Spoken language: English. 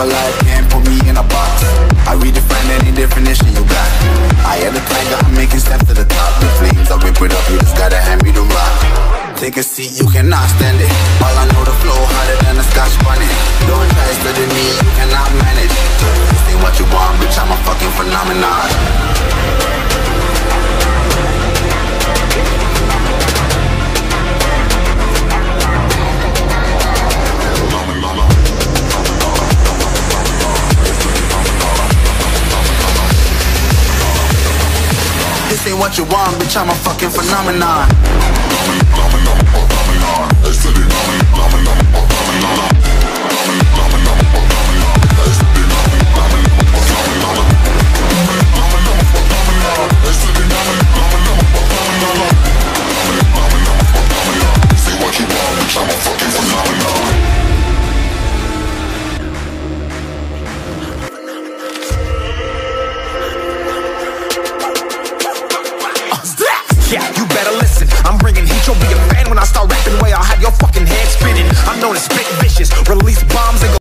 alive, can't put me in a box. I redefine any definition you got. I am the tiger, I'm making steps to the top. The flames, I rip it up, you just gotta hand me the rock. Take a seat, you cannot stand it. All I know, the flow harder than a Scotch bonnet. Don't try studying me, you cannot manage. This ain't what you want, bitch, I'm a fucking phenomenon. This ain't what you want, bitch, I'm a fucking phenomenon. Yeah, you better listen.